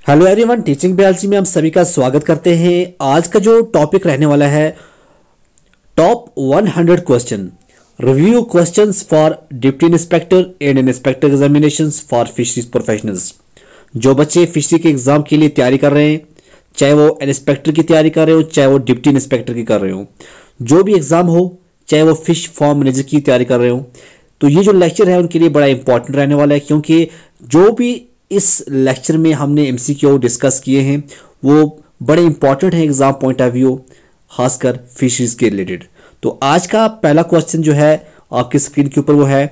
Hello everyone, teaching बियालजी में हम सभी का स्वागत करते हैं। आज का जो टॉपिक रहने वाला है top 100 question review questions for deputy inspector and inspector examinations for fisheries professionals. जो बच्चे फिशरी के एग्जाम के लिए तैयारी कर रहे हैं, चाहे वो इंस्पेक्टर की तैयारी कर रहे हो चाहे वो डिप्टी इंस्पेक्टर की कर रहे हो, जो भी एग्जाम हो, चाहे वो फिश फार्म मैनेजर की तैयारी कर रहे हो, तो ये जो लेक्चर है उनके लिए बड़ा इंपॉर्टेंट रहने वाला है। क्योंकि जो भी इस लेक्चर में हमने एमसीक्यू डिस्कस किए हैं वो बड़े इंपॉर्टेंट है एग्जाम पॉइंट ऑफ व्यू, खासकर फिशरीज के रिलेटेड। तो आज का पहला क्वेश्चन जो है आपकी स्क्रीन के ऊपर वो है,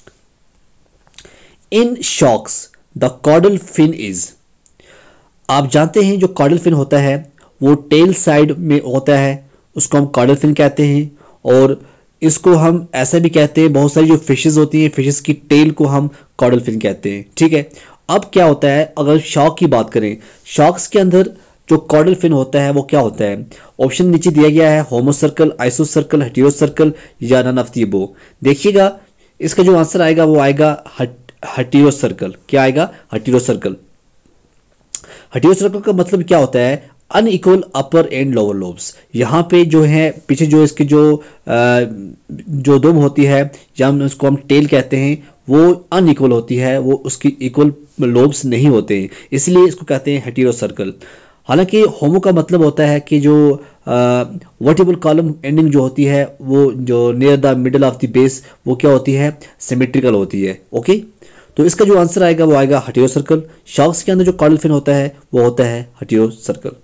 in sharks the caudal fin is. आप जानते हैं जो कॉर्डल फिन होता है वो टेल साइड में होता है, उसको हम कॉर्डल फिन कहते हैं। और इसको हम ऐसा भी कहते हैं, बहुत सारी जो फिशेस होती हैं फिशेस की टेल को हम कॉर्डल फिन कहते हैं। ठीक है, अब क्या होता है अगर शॉक की बात करें, शॉक्स के अंदर जो कॉर्डल फिन होता है वो क्या होता है। ऑप्शन नीचे दिया गया है, homocercal, isocercal, heterocercal या नन ऑफ द अबव। देखिएगा इसका जो आंसर आएगा वो आएगा हेटेरो सर्कल। क्या आएगा? Hetero circle. हेटेरो सर्कल का मतलब क्या होता है? Unequal upper and lower lobes. यहाँ पे जो है पीछे जो इसकी जो दुम होती है या उसको हम टेल कहते हैं वो अनइक्वल होती है, वो उसकी इक्वल लोब्स नहीं होते हैं, इसलिए इसको कहते हैं हेटेरो सर्कल। हालांकि होमो का मतलब होता है कि जो वर्टिबल कॉलम एंडिंग जो होती है वो जो near the middle of the base वो क्या होती है? सिमेट्रिकल होती है। ओके, तो इसका जो आंसर आएगा वो आएगा हेटेरो सर्कल। शॉक्स के अंदर जो कॉर्डल फिन होता है वो होता है हेटेरो सर्कल।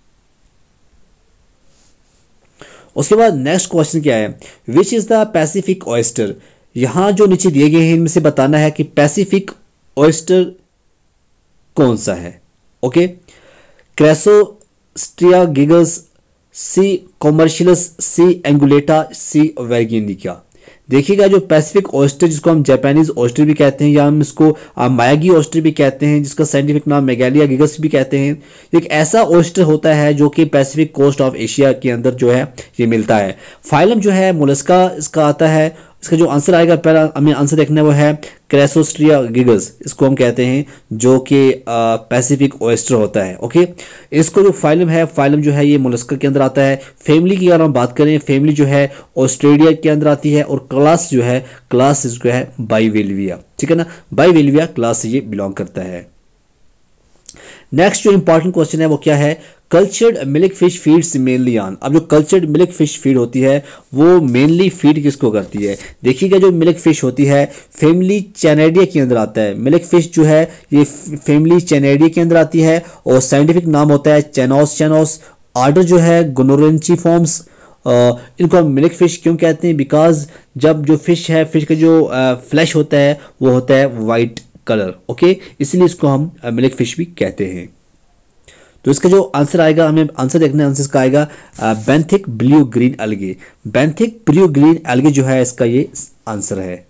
उसके बाद नेक्स्ट क्वेश्चन क्या है, which is the Pacific oyster. यहां जो नीचे दिए गए हैं इनमें से बताना है कि पैसिफिक ऑयस्टर कौन सा है। Okay, Crassostrea gigas, C commercialis, C angulata, C virginica. देखिएगा जो पैसिफिक ऑयस्टर जिसको हम जापानीज ऑयस्टर भी कहते हैं या हम इसको मायागी ऑयस्टर भी कहते हैं, जिसका साइंटिफिक नाम मेगालिया गिगस भी कहते हैं, एक ऐसा ऑयस्टर होता है जो कि पैसिफिक कोस्ट ऑफ एशिया के अंदर जो है ये मिलता है। फाइलम जो है मोलस्का इसका आता है। इसका जो आंसर आएगा, पहला हमें आंसर देखना है वो है क्रेसोस्ट्रिया गिगस, इसको हम कहते हैं जो कि पैसिफिक ऑयस्टर होता है। ओके, इसको जो फाइलम है, फाइलम जो है ये मोलस्का के अंदर आता है। फैमिली की अगर हम बात करें, फैमिली जो है ऑस्ट्रेलिया के अंदर आती है। और क्लास जो है, क्लास जो है बाइवेल्विया। ठीक है ना, बाइवेल्विया क्लास से ये बिलोंग करता है। नेक्स्ट जो इंपॉर्टेंट क्वेश्चन है वो क्या है, cultured milkfish feeds mainly on. अब जो कल्चर्ड मिल्क फिश फीड होती है वो मेनली फीड किसको करती है? देखिएगा जो मिल्क फिश होती है फैमिली चैनेडिया के अंदर आता है। मिल्क फिश जो है ये फैमिली चैनेडिया के अंदर आती है और साइंटिफिक नाम होता है चैनोस चैनोस। ऑर्डर जो है गोनोरेंचिफॉर्म्स। इनको हम मिल्क फिश क्यों कहते हैं? बिकॉज जब जो फिश है, फिश का जो फ्लैश होता है वो होता है वाइट कलर। ओके, इसलिए इसको हम मिल्क फिश भी कहते हैं। तो इसका जो आंसर आएगा, हमें आंसर देखना है, आंसर इसका आएगा benthic blue green algae. Benthic blue green algae जो है इसका ये आंसर है।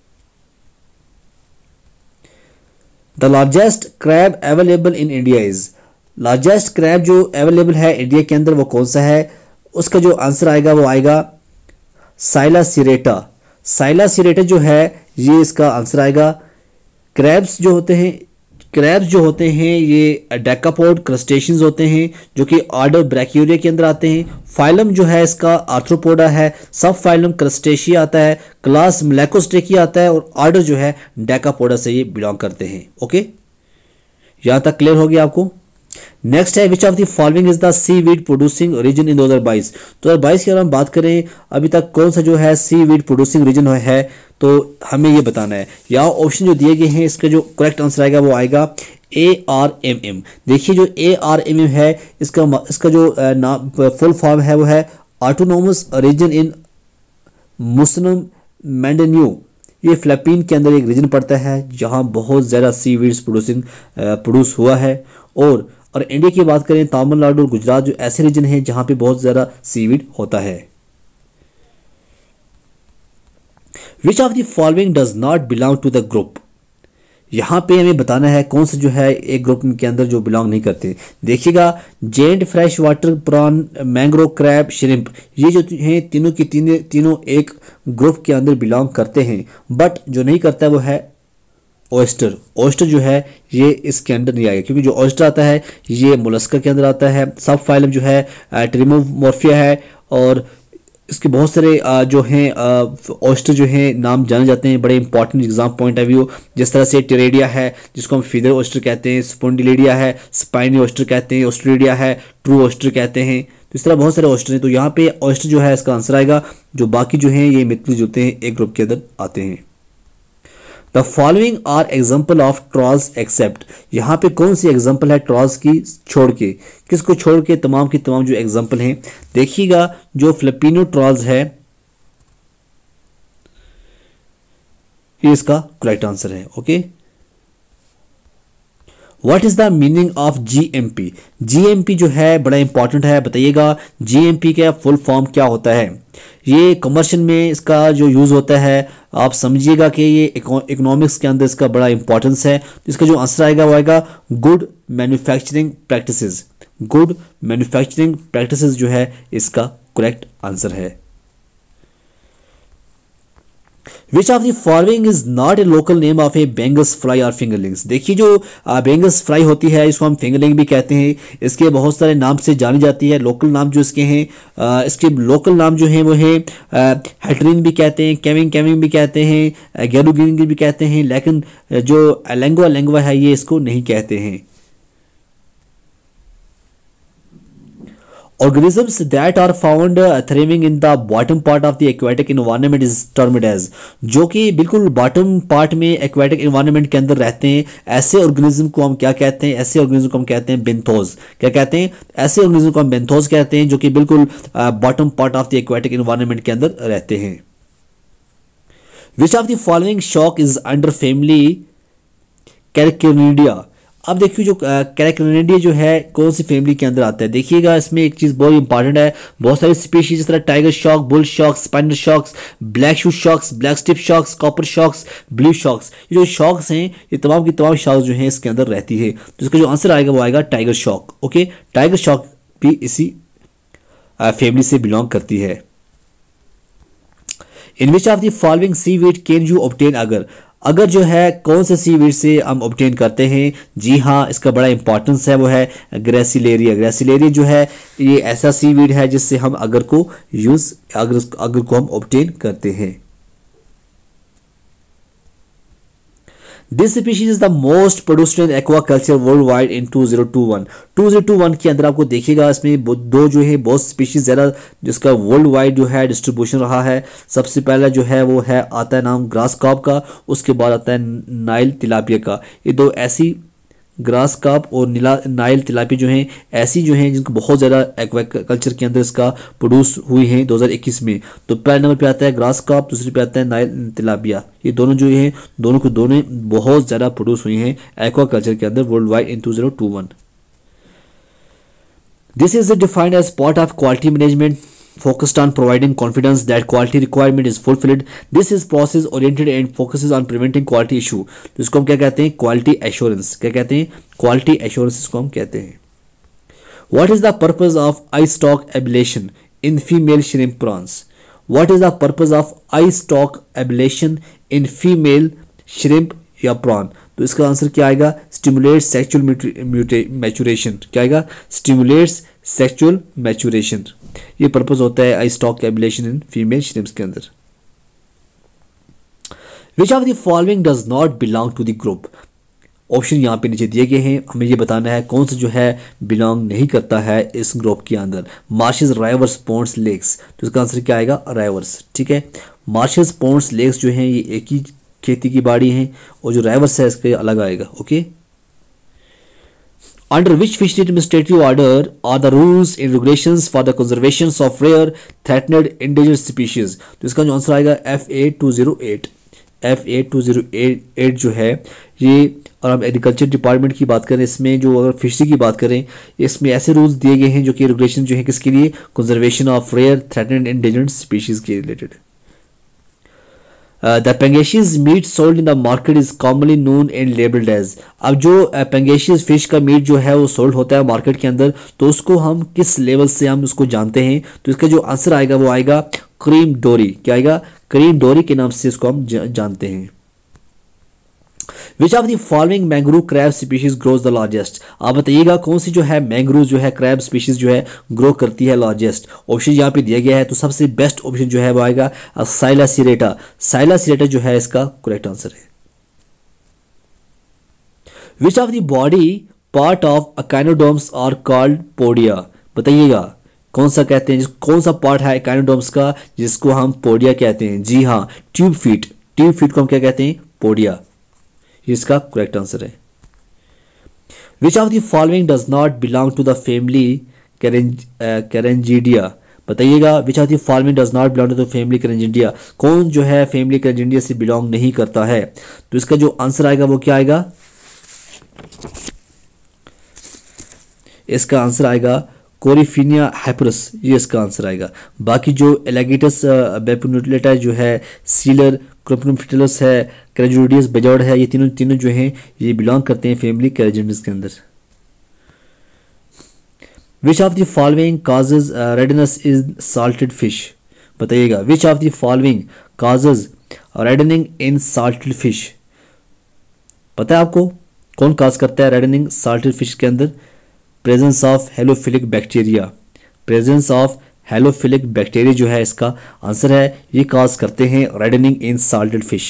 The largest crab available in India is. Largest crab जो अवेलेबल है इंडिया के अंदर वो कौन सा है? उसका जो आंसर आएगा वो आएगा साइला सिरेटा। साइला सिरेटा जो है ये इसका आंसर आएगा। क्रैब्स जो होते हैं ये डेकापोड क्रस्टेशियंस होते हैं जो कि ऑर्डर ब्रैक्यूरिया के अंदर आते हैं। फाइलम जो है इसका आर्थ्रोपोडा है। सब फाइलम क्रस्टेशिया आता है। क्लास म्लैकोस्टेकिया आता है और ऑर्डर जो है डेकापोडा से ये बिलोंग करते हैं। ओके, यहां तक क्लियर हो गया आपको। नेक्स्ट है, which of the following is the seaweed producing region in 2022। 2022 की अगर हम बात करें अभी तक कौन सा जो है सी वीड प्रोड्यूसिंग रीजन है तो हमें ये बताना है। यहाँ ऑप्शन जो दिए गए हैं इसका जो करेक्ट आंसर आएगा वो आएगा ARMM। देखिए जो ARMM है इसका जो नाम फुल फॉर्म है वो है ऑटोनोमस रीजन इन मुस्लिम मैंडेन्यू। ये फिलीपीन के अंदर एक रीजन पड़ता है जहाँ बहुत ज़्यादा सी वीड्स प्रोड्यूस हुआ है। और इंडिया की बात करें तमिलनाडु और गुजरात जो ऐसे रीजन हैं जहाँ पे बहुत ज़्यादा सीवीड होता है। Which of the following does not belong to the group. यहाँ पे हमें बताना है कौन सा जो है एक ग्रुप के अंदर जो बिलोंग नहीं करते। देखिएगा giant fresh water prawn, mangrove crab, shrimp, ये जो हैं तीनों की तीनों एक ग्रुप के अंदर बिलोंग करते हैं। बट जो नहीं करता वो है ओएस्टर, ओएस्टर जो है ये इसके अंदर नहीं आएगा, क्योंकि जो ओएस्टर आता है ये मोलस्का के अंदर आता है। सब फाइलम जो है ट्रिमोमोर्फिया है, और इसके बहुत सारे जो हैं ओएस्टर जो हैं नाम जाने जाते हैं, बड़े important exam point of view. जिस तरह से टेरेडिया है जिसको हम फीदर ओएस्टर कहते हैं, स्पोंडिलिडिया है स्पाइनी ओएस्टर कहते हैं, ऑस्ट्रेलिया है ट्रू ओएस्टर कहते हैं। तो इस तरह बहुत सारे ओएस्टर हैं। तो यहाँ पे ओएस्टर जो है इसका आंसर आएगा। जो बाकी जो हैं ये मित्तल होते हैं, एक ग्रुप के अंदर आते हैं। The following are example of trawls except, यहाँ पे कौन सी एग्जाम्पल है ट्रॉल्स की छोड़ के, किसको छोड़ के, तमाम की तमाम जो एग्जाम्पल हैं। देखिएगा जो फिलिपिनो ट्रॉल्स है ये इसका करेक्ट आंसर है। Okay, what is the meaning of GMP, GMP जो है बड़ा इंपॉर्टेंट है, बताइएगा जीएमपी का फुल फॉर्म क्या होता है। ये कमर्शियल में इसका जो यूज होता है आप समझिएगा कि ये इकोनॉमिक्स के अंदर इसका बड़ा इंपॉर्टेंस है। तो इसका जो आंसर आएगा वो आएगा good manufacturing practices, good manufacturing practices जो है इसका करेक्ट आंसर है। Which of the following is not a local name of a Bengus fly or fingerlings? देखिए जो बेंगस फ्राई होती है इसको हम फिंगरलिंग भी कहते हैं, इसके बहुत सारे नाम से जानी जाती है। लोकल नाम जो इसके हैं, इसके लोकल नाम जो हैं वो है हेटरिन भी कहते हैं, कैविंग कैविंग भी कहते हैं, गेरुगिंग भी कहते हैं, लेकिन जो लेंगुआ लेंगुआ है ये इसको नहीं कहते हैं। Organisms that are found thriving in the bottom part of the aquatic environment is termed as, जो कि बिल्कुल बॉटम पार्ट में एक्वेटिक एनवायरनमेंट के अंदर रहते हैं, ऐसे ऑर्गेनिज्म को हम क्या कहते हैं, ऐसे ऑर्गेनिज्म को हम कहते हैं बेंथोज। क्या कहते हैं, ऐसे ऑर्गेनिज्म को हम बेंथोज कहते हैं जो कि बिल्कुल bottom part of the aquatic environment के अंदर रहते हैं। Which of the following shark is under family Carcharhinidae, अब देखिए जो कैरकिनिडिया जो है कौन सी फैमिली के अंदर आता है। देखिएगा इसमें एक चीज बहुत इंपॉर्टेंट है, बहुत सारी स्पीशीज जिस तरह tiger shark, bull shark, spider sharks, black shoe sharks, black tip sharks, copper sharks, blue sharks, ये जो शॉक्स हैं ये तमाम की तमाम शॉक्स जो हैं इसके अंदर रहती है। तो इसका जो आंसर आएगा वो आएगा tiger shark. Okay, tiger shark भी इसी फैमिली से बिलोंग करती है। In which of the following seaweed can you obtain agar, agar जो है कौन से सीवीड से हम ऑब्टेन करते हैं। जी हाँ, इसका बड़ा इंपॉर्टेंस है, वो है ग्रेसिलेरिया। ग्रेसिलेरिया जो है ये ऐसा सीवीड है जिससे हम अगर को यूज अगर को हम ऑब्टेन करते हैं। This species is the most produced in aquaculture worldwide in 2021। 2021 के अंदर आपको देखिएगा इसमें दो जो है बहुत स्पीशीज ज़्यादा जिसका वर्ल्ड वाइड जो है डिस्ट्रीब्यूशन रहा है। सबसे पहला जो है वो है आता है नाम ग्रास कार्प का, उसके बाद आता है नाइल तिलापिया का। ये दो ऐसी ग्रास कार्प और नाइल तिलापिया जो हैं ऐसी जो हैं जिनको बहुत ज़्यादा एक्वाकल्चर के अंदर इसका प्रोड्यूस हुई हैं 2021 में। तो पहले नंबर पे आता है ग्रास कार्प, दूसरे पे आता है नाइल तिलापिया। ये दोनों जो हैं दोनों को दोनों बहुत ज़्यादा प्रोड्यूस हुई हैं एक्वाकल्चर के अंदर worldwide in 2021। This is defined as part of quality management focused on providing confidence that quality requirement is fulfilled. This is process oriented and focuses on preventing quality issue. तो इसको हम क्या कहते हैं, quality assurance। क्या कहते हैं, quality assurance इसको हम कहते हैं। What is the purpose of eye stalk ablation in female shrimp prawns? What is the purpose of eye stalk ablation in female shrimp या prawn? तो इसका आंसर क्या आएगा, stimulates sexual maturation। क्या आएगा, stimulates sexual maturation। ये purpose होता है eyestalk ablation in female shrimps के अंदर। Which of the following does not belong to the group, option यहाँ पे नीचे दिए गए हैं, हमें ये बताना है कौन सा जो है बिलोंग नहीं करता है इस ग्रुप के अंदर। Marshes, rivers, ponds, lakes. तो इसका आंसर क्या आएगा, राइवर्स। ठीक है, मार्शेस, पॉन्ड्स, लेक्स जो हैं ये एक ही खेती की बाड़ी हैं और जो राइवर्स है इसके अलग आएगा। Okay, Under which fishery administrative order are the rules and regulations for the conservation of rare, threatened, endangered species? तो इसका जो आंसर आएगा FA208। FA208 जो है ये, और हम एग्रीकल्चर डिपार्टमेंट की बात करें इसमें जो अगर फिशरी की बात करें इसमें ऐसे रूल्स दिए गए हैं जो कि रेगुलेशन जो है किसके लिए, conservation of rare, threatened, endangered species के related. The Pangasius meat sold in the market is commonly known and labeled as। अब जो Pangasius फिश का मीट जो है वो सोल्ड होता है मार्केट के अंदर, तो उसको हम किस लेवल से हम उसको जानते हैं। तो इसका जो आंसर आएगा वो आएगा क्रीम डोरी। क्या आएगा, क्रीम डोरी के नाम से इसको हम जानते हैं। Which of the following mangrove crab species grows the largest. आप बताइएगा कौन सी जो है मैंग्रोव जो है क्रैब स्पीशीज जो है ग्रो करती है लार्जेस्ट। ऑप्शन यहाँ पे दिया गया है, तो सबसे बेस्ट ऑप्शन जो है वो आएगा साइला सिरेटा। साइला सिरेटा जो है इसका करेक्ट आंसर है। Which of the body part of echinoderms are called podia. बताइएगा कौन सा कहते हैं, कौन सा पार्ट है अकाइनोडोम्स का जिसको हम पोडिया कहते हैं। जी हाँ, ट्यूब फीट। ट्यूब फीट को हम क्या कहते हैं, पोडिया। इसका करेक्ट आंसर है। Which of the following does not belong to the family Carangidae. बताइएगा which of the following does not belong to the family Carangidae. कौन जो है फैमिली कैरेंजिडिया से बिलोंग नहीं करता है। तो इसका जो आंसर आएगा वो क्या आएगा, इसका आंसर आएगा कोरिफिनिया हाइपरस, ये इसका आंसर आएगा। बाकी जो एलागिटस बेपुनुलेटा जो है, सीलर क्रोपनोफिटलस है, कैरेंजिडियस बेजॉर्ड है, ये तीनों जो हैं ये बिलोंग करते हैं फैमिली कैरेंजिडियस के अंदर। Which of the following causes redness in salted fish. बताइएगा which of the following causes reddening in salted fish. पता है आपको कौन काज करता है रेडनिंग साल्टेड फिश के अंदर। Presence of halophilic bacteria. Presence of halophilic bacteria जो है इसका आंसर है, ये काज करते हैं reddening in salted fish.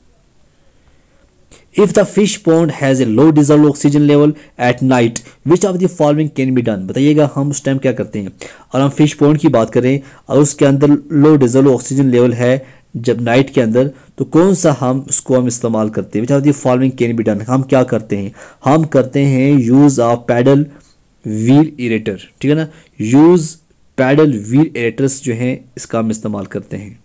If the fish pond has a low dissolved oxygen level at night which of the following can be done. बताइएगा हम उस टाइम क्या करते हैं, और हम फिश पॉन्ड की बात करें और उसके अंदर लो डिजॉल्व ऑक्सीजन लेवल है जब नाइट के अंदर, तो कौन सा हम उसको इस्तेमाल करते हैं। Which of the following can be done. हम क्या करते हैं, हम करते हैं use of paddle wheel aerator. ठीक है ना, यूज पैडल व्हील इरेटर्स जो हैं इसका हम इस्तेमाल करते हैं।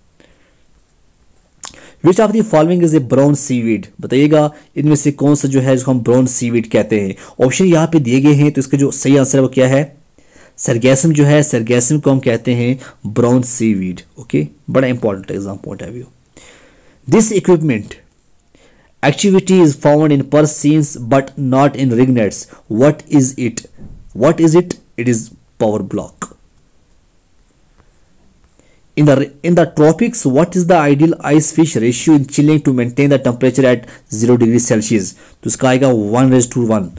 Which of the following is a brown seaweed. बताइएगा इनमें से कौन सा जो है जिसको हम ब्राउन सीवीड कहते हैं। ऑप्शन यहाँ पे दिए गए हैं, तो इसका जो सही आंसर है वो क्या है, सरगैसम जो है, सरगैसम को हम कहते हैं ब्राउन सीवीड। ओके, बड़ा इंपॉर्टेंट एग्जाम पॉइंट है। This equipment activity is found in purse seines but not in ringnets. What is it? What is it? It is power block. In the tropics, what is the ideal ice fish ratio in chilling to maintain the temperature at 0 degrees Celsius? तो इसका आएगा 1:1.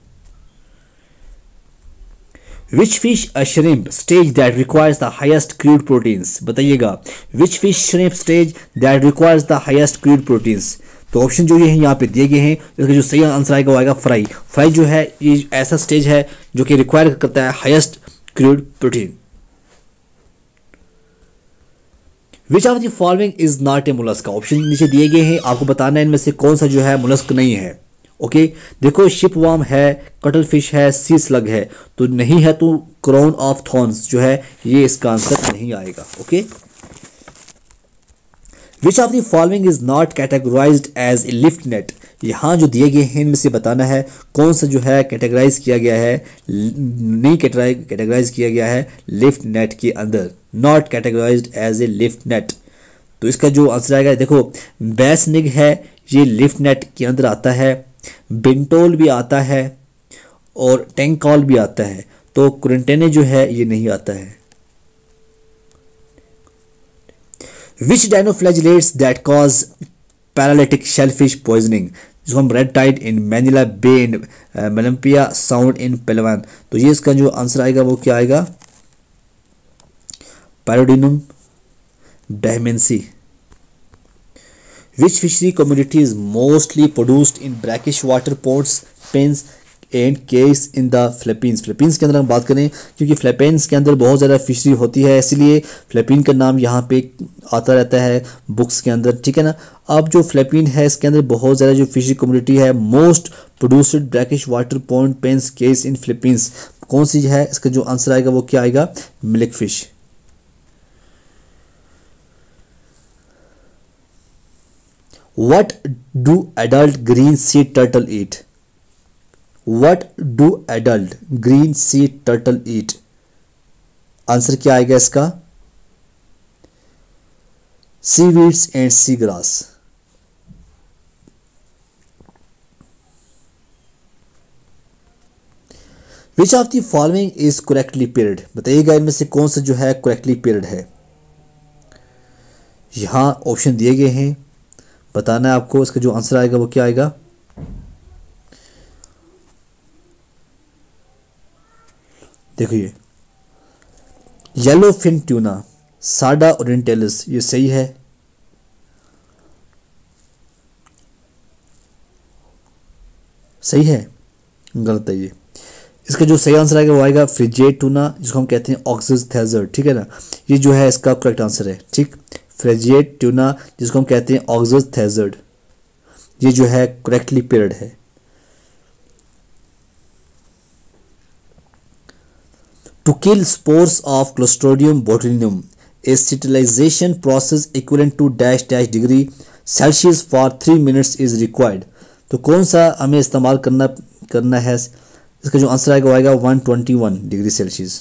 Which fish a shrimp stage that requires the highest crude proteins? बताइएगा which fish shrimp stage that requires the highest crude proteins? तो option जो ये हैं यहाँ पे दिए गए हैं, इसका जो सही आंसर आएगा वो आएगा फ्राई। फ्राई जो है ये ऐसा स्टेज है जो कि रिक्वायर करता है highest crude protein. Which of the following is not a mollusc? Option नीचे दिए गए हैं, आपको बताना है इनमें से कौन सा जो है मोलस्क नहीं है। ओके, देखो शिप वार्म है, कटल फिश है, सी स्लग है, तो नहीं है तो क्राउन ऑफ थॉर्न्स जो है ये इसका आंसर नहीं आएगा। Okay, which of the following is not categorised as a lift net? यहाँ जो दिए गए हैं इनमें से बताना है कौन सा जो है कैटेगराइज किया गया है, नहीं कैटेगराइज किया गया है लिफ्ट नेट के अंदर, not categorised as a lift net. तो इसका जो आंसर आएगा, देखो बैस निग है ये लिफ्ट नेट के अंदर आता है, बिंटोल भी आता है और टेंकॉल भी आता है, तो क्रेंटेने जो है ये नहीं आता है। Which dinoflagellates that cause paralytic shellfish poisoning? जिसको हम red tide in Manila Bay in Malampaya Sound in Palawan, तो ये इसका जो आंसर आएगा वो क्या आएगा, Pyrodinium bahamense. Which fishery commodity is mostly produced in brackish water ponds, pens and cages in the Philippines? Philippines के अंदर हम बात करें क्योंकि फिलीपींस के अंदर बहुत ज़्यादा फिशरी होती है, इसलिए फिलीपीन का नाम यहाँ पे आता रहता है बुक्स के अंदर। ठीक है ना, अब जो फिलीपीन है इसके अंदर बहुत ज़्यादा जो फिशरी कम्युनिटी है, most produced brackish water pond pens cages in Philippines, कौन सी है? इसका जो आंसर आएगा वो क्या आएगा, milkfish. What do adult green sea turtle eat? What do adult green sea turtle eat? Answer क्या आएगा इसका, seaweeds and seagrass। Which of the following is correctly paired? बताइएगा इनमें से कौन सा जो है correctly paired है। यहां ऑप्शन दिए गए हैं, बताना है आपको, इसका जो आंसर आएगा वो क्या आएगा, देखो ये yellowfin tuna, Sarda orientalis, ये सही है। सही है, गलत है ये। इसका जो सही आंसर आएगा वो आएगा फ्रिजेट टूना, जिसको हम कहते हैं ऑक्सिस थेजर, ठीक है ना। ये जो है इसका करेक्ट आंसर है, ठीक। फ्रिजेट ट्यूना जिसको हम कहते हैं ऑक्सिस थेजर्ड, ये जो है करेक्टली पेयर्ड है। To kill spores of Clostridium botulinum, a sterilization process equivalent to dash dash degree Celsius for 3 minutes is required. तो कौन सा हमें इस्तेमाल करना है, इसका जो आंसर आएगा वो आएगा 121 degree Celsius.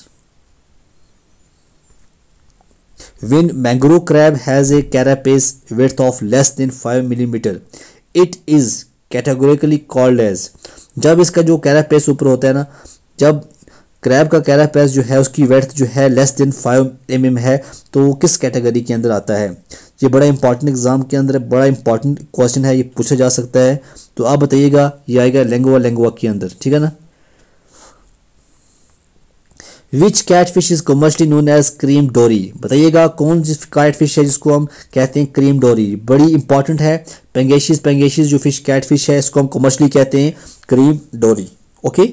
When mangrove crab has a carapace width of less than 5 millimeter, it is categorically called as, जब इसका जो कैरापेस ऊपर होता है ना, जब क्रैब का कैरापेस जो है उसकी वेथ जो है लेस देन 5 mm है, तो वो किस कैटेगरी के अंदर आता है। ये बड़ा इंपॉर्टेंट एग्जाम के अंदर बड़ा इंपॉर्टेंट क्वेश्चन है, ये पूछा जा सकता है। तो आप बताइएगा, ये आएगा लेंगुआ के अंदर, ठीक है ना। Which catfish is commercially known as cream dory, बताइएगा कौन सी कैटफिश है जिसको हम कहते हैं क्रीम डोरी। बड़ी इंपॉर्टेंट है, पेंगेशिस जो फिश कैटफिश है इसको हम कमर्शियली कहते हैं cream dory. Okay,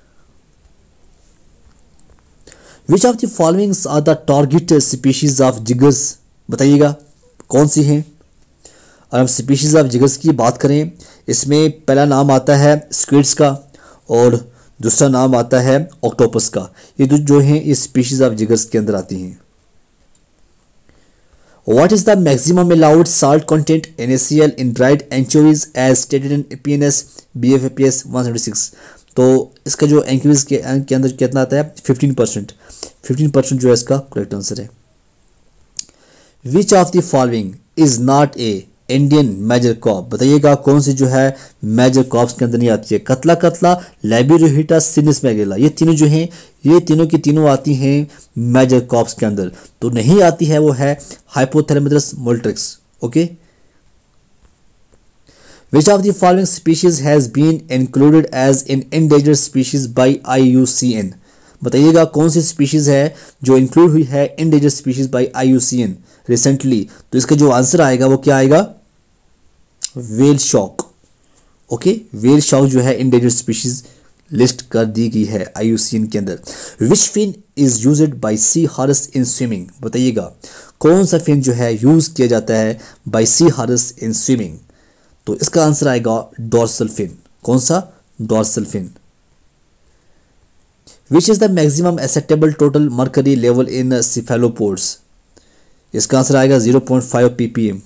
which of the followings are the target species of jiggers, बताइएगा कौन सी हैं। और हम स्पीशीज ऑफ जिगर्स की बात करें, इसमें पहला नाम आता है स्क्विड्स का और दूसरा नाम आता है ऑक्टोपस का। ये जो हैं ये स्पीशीज ऑफ जिगर्स के अंदर आती हैं। What is the maximum allowed salt content NaCl in dried anchovies as stated in PNS BFAPS 176। तो इसका जो एंचोवीज के अंदर कितना आता है 15% जो है इसका करेक्ट आंसर है। Which of the following is not a Indian major carp, बताइएगा कौन सी जो है मेजर कॉप्स के अंदर नहीं आती है। कतला कतला, लैबिरोहिटा, सिनिस मैगेला, ये तीनों जो हैं ये तीनों की तीनों आती हैं मेजर कॉप्स के अंदर। तो नहीं आती है वो है Hypophthalmichthys molitrix. Okay, which of the following species has been included as an endangered species by IUCN, बताइएगा कौन सी स्पीशीज है जो इंक्लूड हुई है endangered species by IUCN recently. तो इसका जो आंसर आएगा वो क्या आएगा, whale shark. Okay, whale shark जो है एंडेंजर्ड स्पीशीज लिस्ट कर दी गई है IUCN के अंदर। Which fin is used by seahorse in swimming, बताइएगा कौन सा फिन जो है यूज किया जाता है by seahorse in swimming. तो इसका आंसर आएगा डोर्सल फिन। कौन सा, dorsal fin. Which is the maximum acceptable total mercury level in cephalopods, इसका आंसर आएगा 0.5 ppm।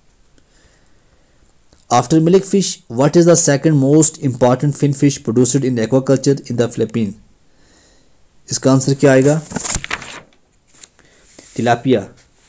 After milkfish what is the second most important finfish produced in aquaculture in the Philippine, इसका answer क्या आएगा, tilapia.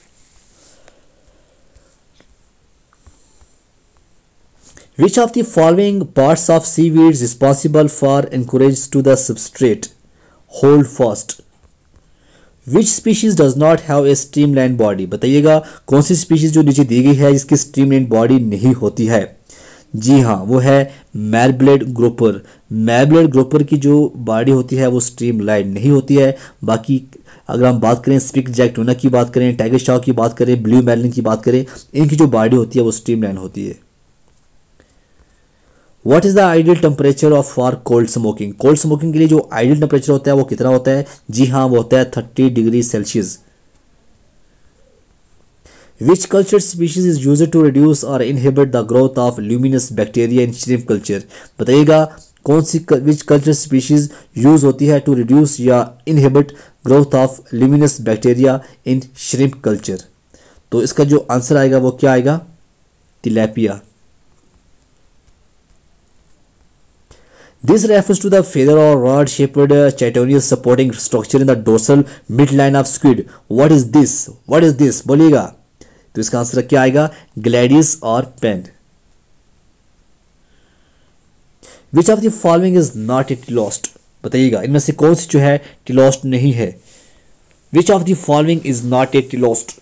Which of the following parts of seaweeds responsible for anchorage to the substrate hold fast. Which species does not have a streamline body, बताइएगा कौन सी species जो नीचे दी गई है जिसकी स्ट्रीमलाइन बॉडी नहीं होती है। जी हाँ, वो है मैरब्लेड ग्रोपर। मैरब्लेड ग्रोपर की जो बॉडी होती है वो स्ट्रीमलाइन नहीं होती है। बाकी अगर हम बात करें स्पिक जैक टूना की बात करें, टाइगर शार्क की बात करें, ब्लू मैरलिन की बात करें, इनकी जो बॉडी होती है वो स्ट्रीमलाइन होती है। What is the ideal temperature of for cold smoking, cold smoking के लिए जो आइडियल टेम्परेचर होता है वो कितना होता है। जी हाँ, वो होता है 30 degree Celsius. Which culture species is used to reduce और inhibit the growth of luminous bacteria in shrimp culture, बताइएगा कौन सी विच कल्चर स्पीशीज यूज होती है टू रिड्यूस या inhibit growth of luminous bacteria in shrimp culture. तो इसका जो आंसर आएगा वो क्या आएगा, tilapia. This refers to the feather or rod-shaped chitinous supporting structure in the dorsal midline of squid. What is this? What is this? बोलिएगा। तो इसका आंसर क्या आएगा, ग्लैडियस और pen. Which of the following is not a telost? बताइएगा इनमें से कौन सी जो है टिलोस्ट नहीं है। Which of the following is not a telost?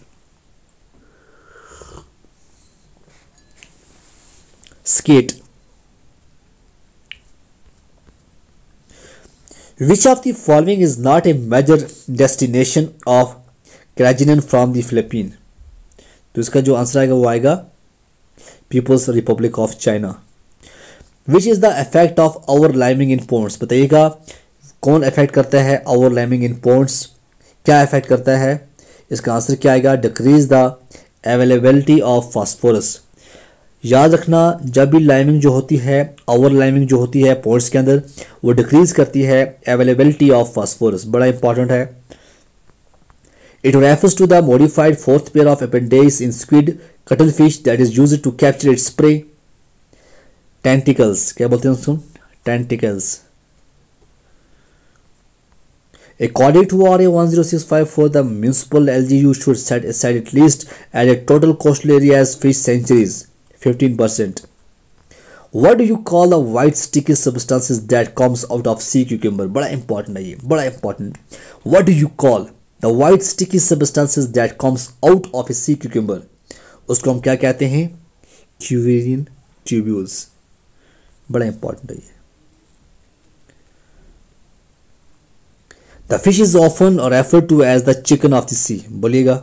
Skate. Which of the following is not a major destination of carrageenan from the Philippine. तो इसका जो आंसर आएगा वो आएगा People's Republic of China. Which is the effect of overliming in ponds. बताइएगा कौन effect करता है ओवरलैमिंग इन पोन्ट्स, क्या इफेक्ट करता है। इसका आंसर क्या आएगा, decrease the availability of phosphorus. याद रखना जब भी लाइमिंग जो होती है, ओवरलाइमिंग जो होती है पोन्ट्स के अंदर, वो डिक्रीज करती है अवेलेबिलिटी ऑफ फास्फोरस, बड़ा इंपॉर्टेंट है। It refers to the modified fourth pair of appendage in squid cuttlefish that is used to capture its prey. Tentacles, क्या बोलते हैं उसको, tentacles. According to RA 10654, the municipal LGU should set aside at least at a total coastal area as fish sanctuaries 15%. What do you call the white sticky substances that comes out of sea cucumber? बड़ा important है ये, बड़ा important. What do you call the white sticky substances that comes out of a sea cucumber? उसको हम क्या कहते हैं, Cuvierian tubules. बड़ा important है ये। The fish is often referred to as the chicken of the sea. बोलिएगा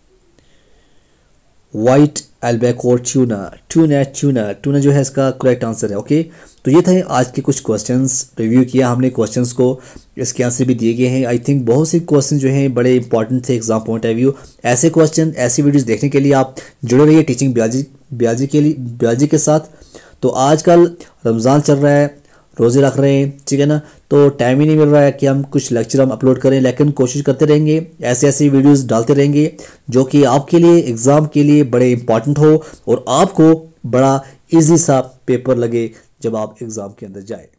white albacore tuna, tuna जो है इसका करेक्ट आंसर है। ओके, तो ये थे आज के कुछ क्वेश्चंस, रिव्यू किया हमने क्वेश्चंस को, इसके आंसर भी दिए गए हैं। आई थिंक बहुत से क्वेश्चन जो हैं बड़े इंपॉर्टेंट थे एग्जाम पॉइंट ऑफ व्यू। ऐसे क्वेश्चन, ऐसी वीडियोस देखने के लिए आप जुड़े रहिए टीचिंग बियाजी के साथ। तो आजकल रमज़ान चल रहा है, रोज़े रख रहे हैं, ठीक है ना, तो टाइम ही नहीं मिल रहा है कि हम कुछ लेक्चर हम अपलोड करें, लेकिन कोशिश करते रहेंगे, ऐसी वीडियोस डालते रहेंगे जो कि आपके लिए एग्ज़ाम के लिए बड़े इंपॉर्टेंट हो और आपको बड़ा इजी सा पेपर लगे जब आप एग्ज़ाम के अंदर जाए।